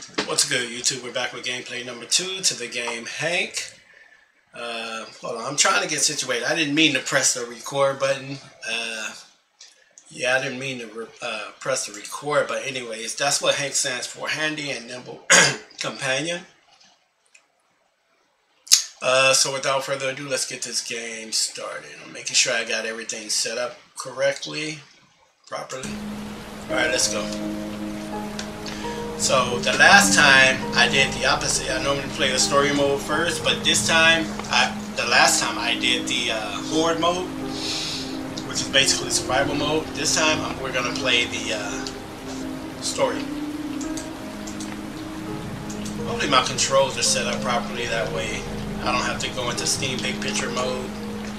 What's good, YouTube? We're back with gameplay number 2 to the game H.A.N.K. Hold on, I'm trying to get situated. I didn't mean to press the record button. Yeah, I didn't mean to press the record, but anyways, that's what H.A.N.K stands for, Handy and Nimble Companion. So without further ado, let's get this game started. I'm making sure I got everything set up correctly, properly. Alright, let's go. So the last time I did the opposite. I normally play the story mode first, but this time, the last time I did the horde mode, which is basically survival mode. This time we're gonna play the story. Hopefully my controls are set up properly, that way I don't have to go into Steam Big Picture mode.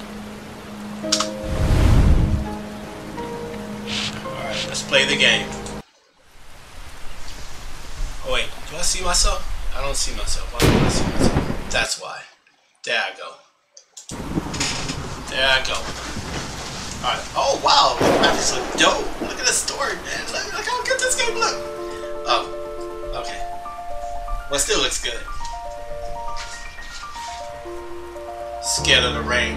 Alright, let's play the game. Oh wait, do I see myself? I don't see myself. Why don't I see myself? That's why. There I go. There I go. Alright. Oh wow, the graphics look dope. Look at the story, man. Look how good this game look. Oh, okay. Well, still looks good. Scared of the rain.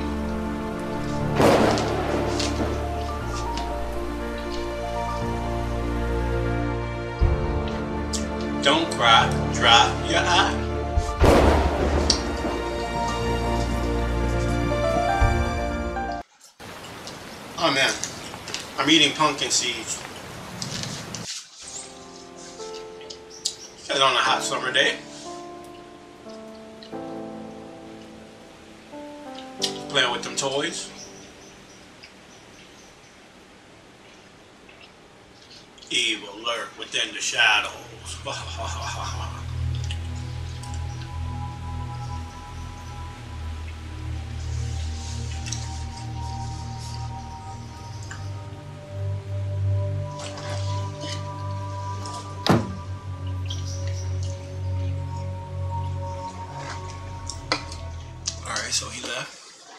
Don't cry, dry your eye. Oh man, I'm eating pumpkin seeds. It's on a hot summer day. Playing with them toys. Evil lurk within the shadows. Alright, so he left.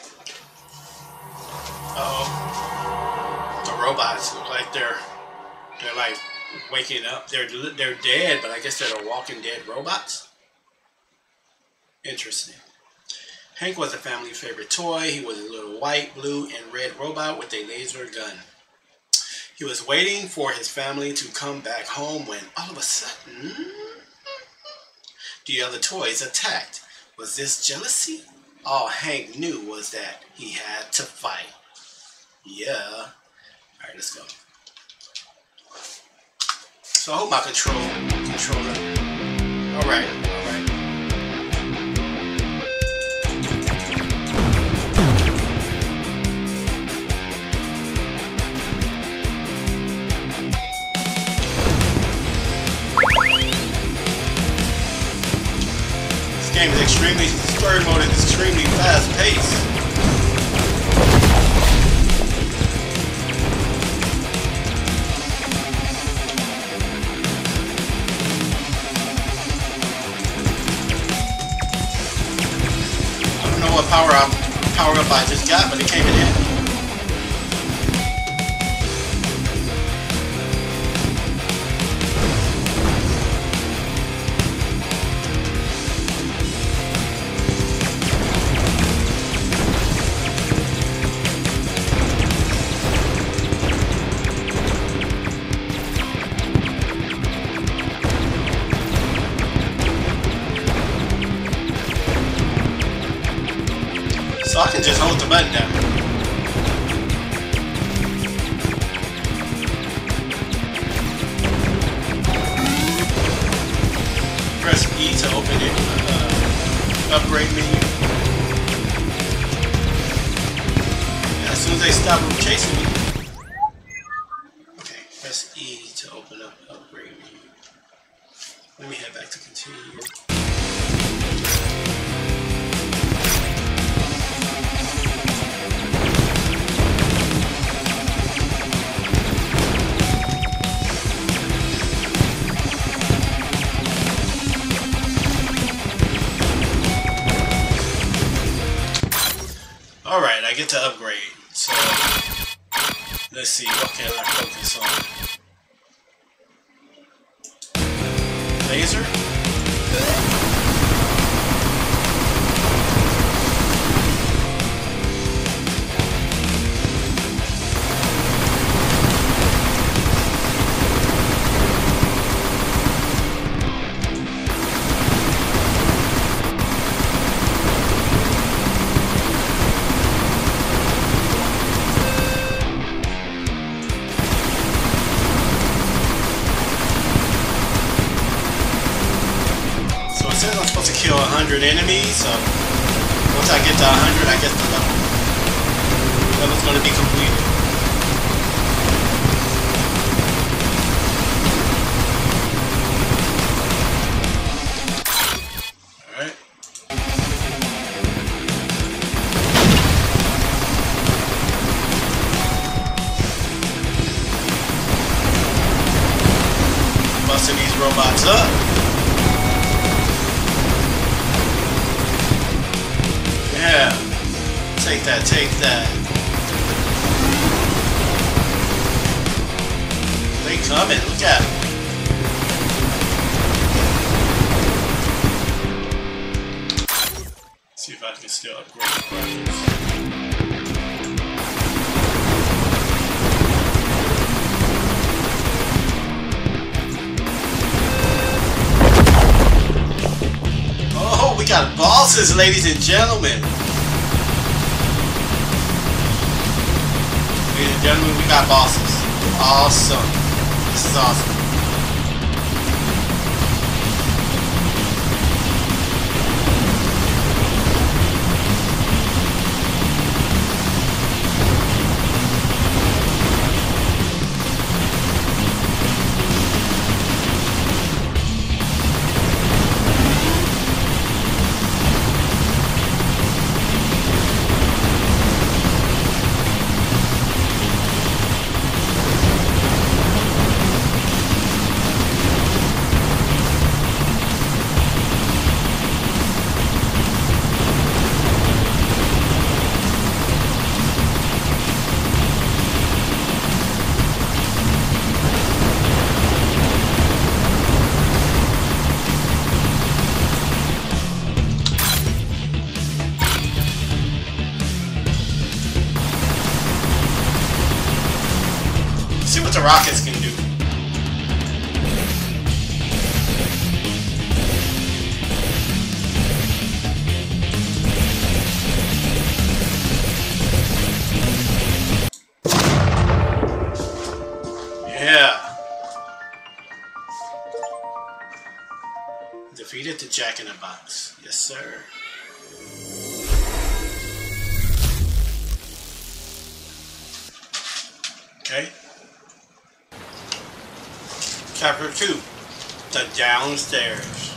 Uh-oh. The robots look like they're like waking up. They're dead, but I guess they're the Walking Dead robots. Interesting. H.A.N.K was a family favorite toy. He was a little white, blue, and red robot with a laser gun. He was waiting for his family to come back home when all of a sudden the other toys attacked. Was this jealousy? All H.A.N.K knew was that he had to fight. Yeah. Alright, let's go. So I hope my controller. Alright. This game is story mode is extremely fast paced. What power up I just got, but it came in handy. So I can just hold the button down. Press E to open it. Upgrade menu. And as soon as they stop chasing me. Okay, press E to open up upgrade menu. Let me head back to continue. Alright, I get to upgrade, so let's see, what can I focus on? laser. I'm supposed to kill 100 enemies, so once I get to 100, I guess the level's going to be completed. Alright. Busting these robots up. Yeah, take that, take that. They coming, look at them. See if I can still upgrade the graphics. Oh, we got bosses, ladies and gentlemen. Ladies and gentlemen, we got bosses. Awesome. This is awesome. See what the rockets can do. Yeah. Defeated the Jack-in-the-Box. Yes, sir. Okay. Chapter 2, the downstairs.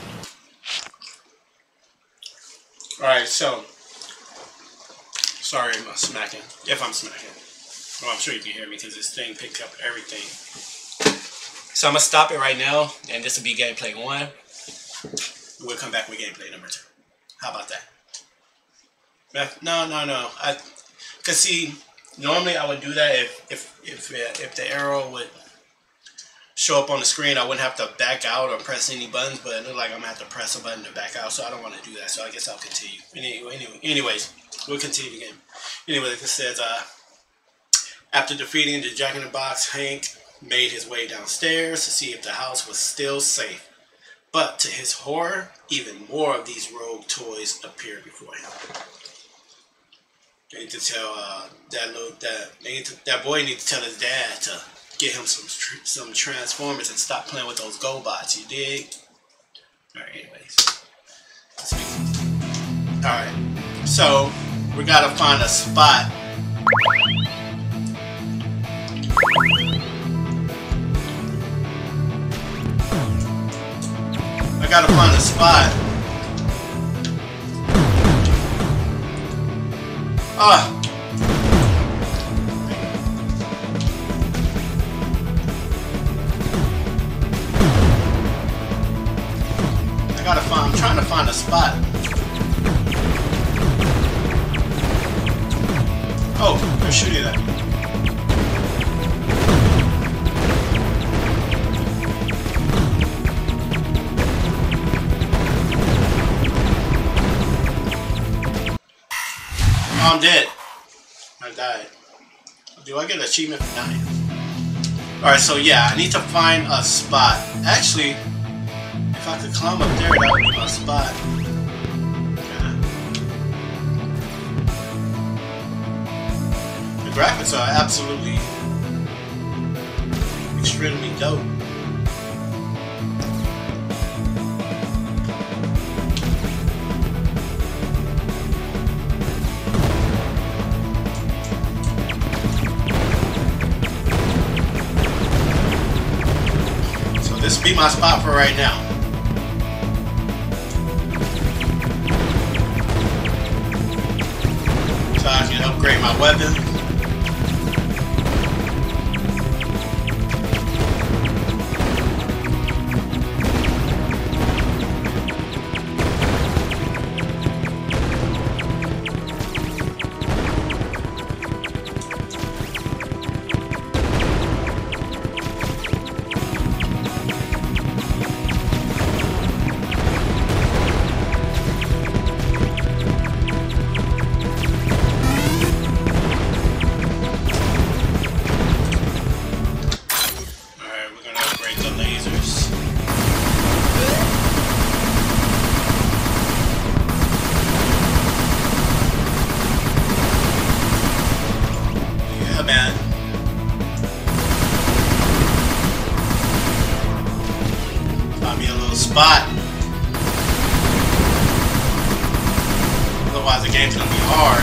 Alright, so, sorry I'm smacking, if I'm smacking. Well, I'm sure you can hear me because this thing picked up everything. So I'm going to stop it right now, and this will be gameplay 1. We'll come back with gameplay number 2. How about that? No. Because see, normally I would do that if the arrow would show up on the screen. I wouldn't have to back out or press any buttons, but it looked like I'm gonna have to press a button to back out, so I don't want to do that. So I guess I'll continue. Anyways, we'll continue the game. Anyway, like it says, after defeating the Jack-in-the-Box, Hank made his way downstairs to see if the house was still safe. But to his horror, even more of these rogue toys appeared before him. They need to tell that boy needs to tell his dad to get him some Transformers and stop playing with those GoBots, you dig? Alright, anyways. Alright, so we gotta find a spot. I gotta find a spot. I'm trying to find a spot. Oh, they're shooting at me. Oh, I'm dead. I died. Do I get an achievement for dying? Alright, so yeah, I need to find a spot. Actually, if I could climb up there, that would be my spot. The graphics are absolutely extremely dope. This would be my spot for right now. So I can upgrade my weapon. Spot. Otherwise the game's gonna be hard.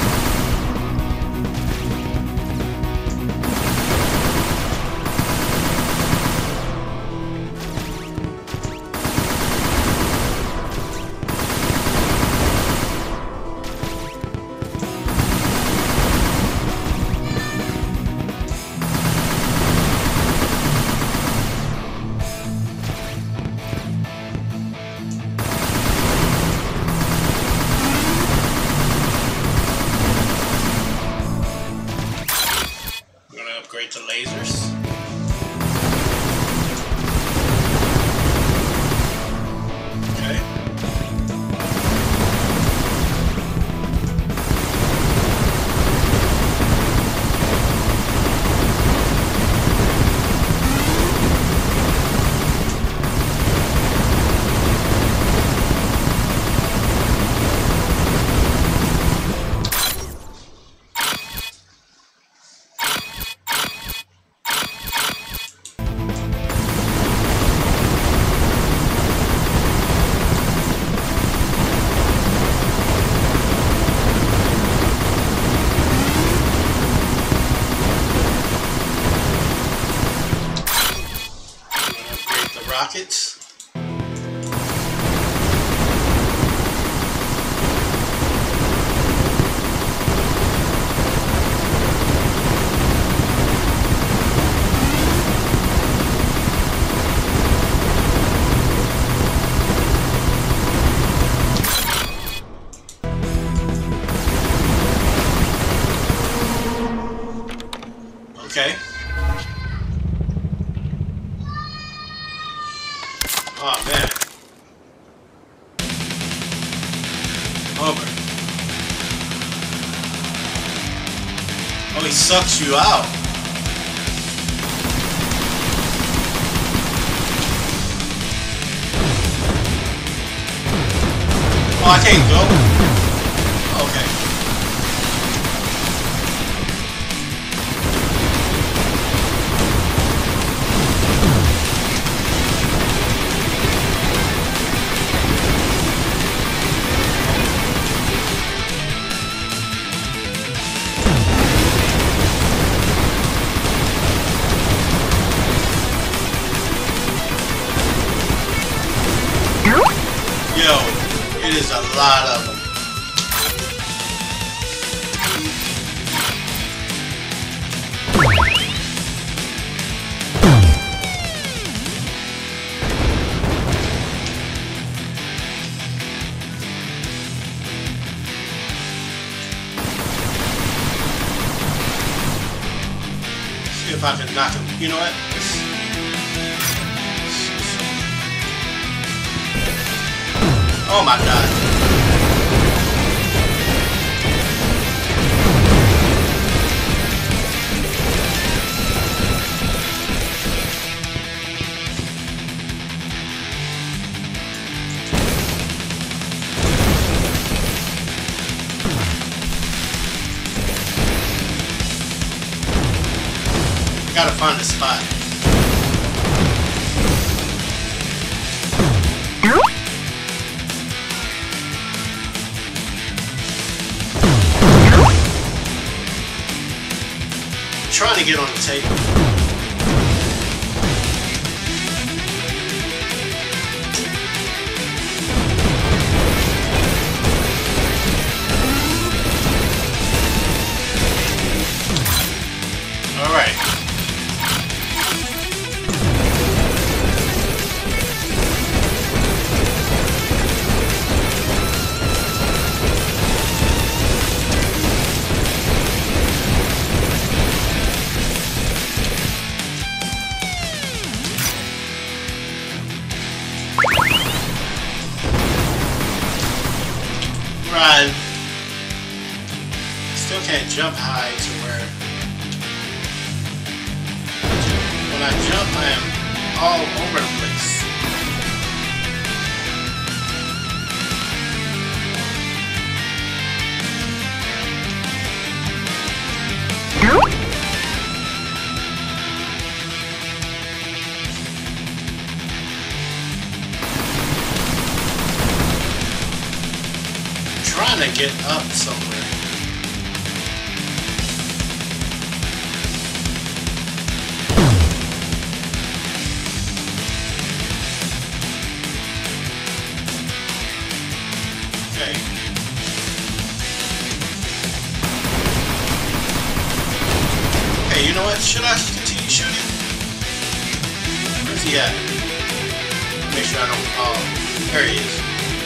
To lasers. Okay. Rockets. Okay. Oh man. Over. Oh, he sucks you out. Oh, I can't go. Okay. Yo, it is a lot of them. See if I can knock him. You know what? Oh my god. Gotta find a spot. I'm trying to get on the table. Alright. Run. Still can't jump high to where when I jump I am all over the place. Trying to get up somewhere. Okay. Okay, you know what? Should I continue shooting? Where's he at? Make sure I don't fall. There he is.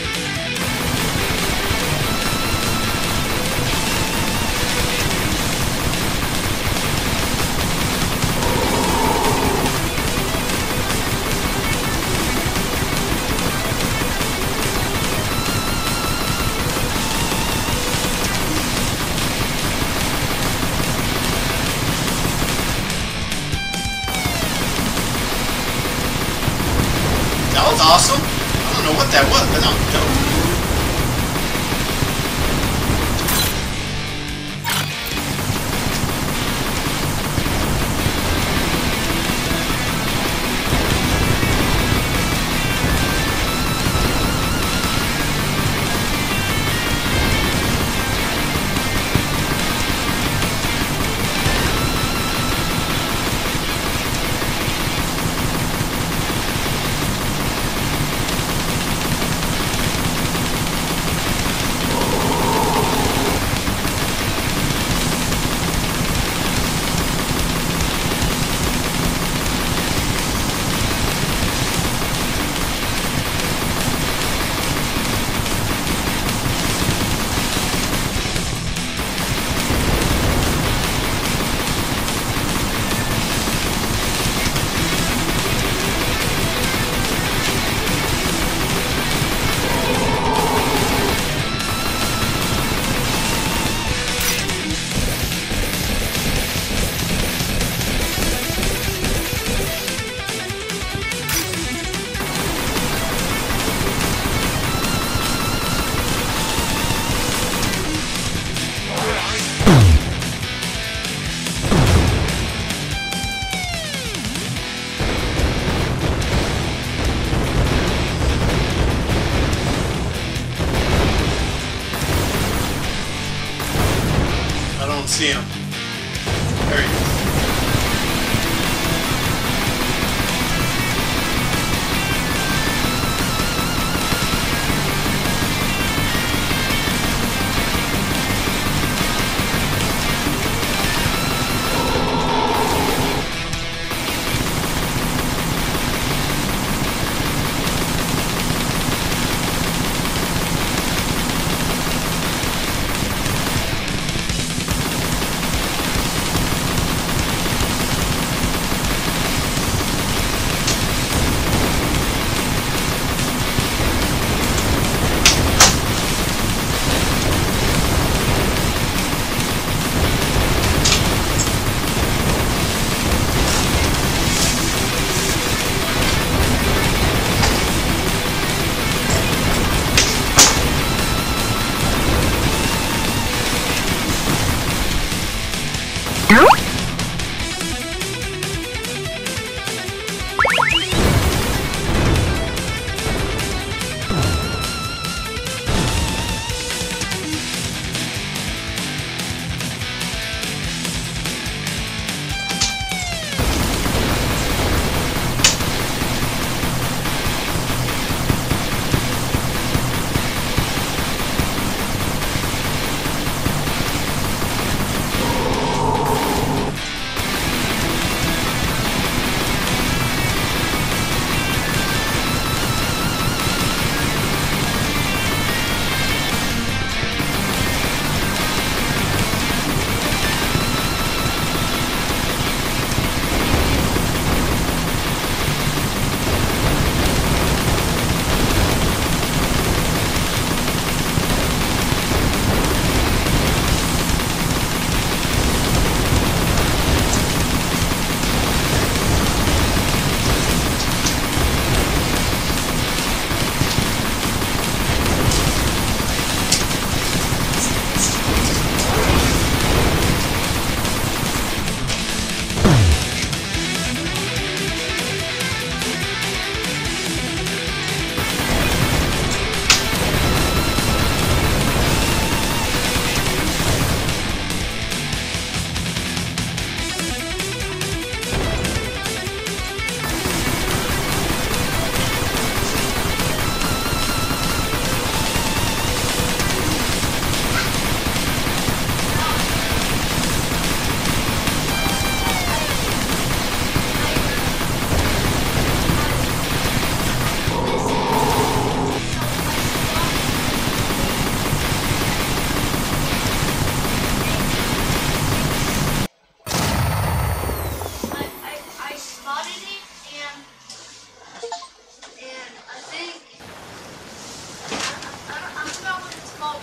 That was awesome. I don't know what that was, but that was dope.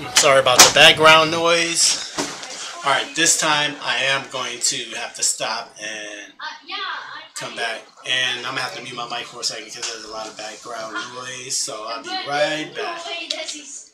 Sorry about the background noise. Alright, this time I am going to have to stop and come back. And I'm going to have to mute my mic for a second because there's a lot of background noise. So I'll be right back.